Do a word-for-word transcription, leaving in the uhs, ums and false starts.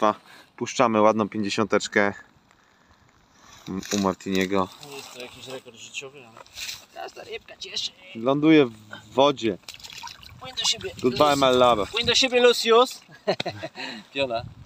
Państwa, puszczamy ładną pięćdziesiąteczkę u Martiniego. Nie jest to jakiś rekord życiowy, ale każda rybka cieszy. Ląduje w wodzie. Płyń do siebie. Goodbye my love. Płyń do siebie, Lucius. Piona.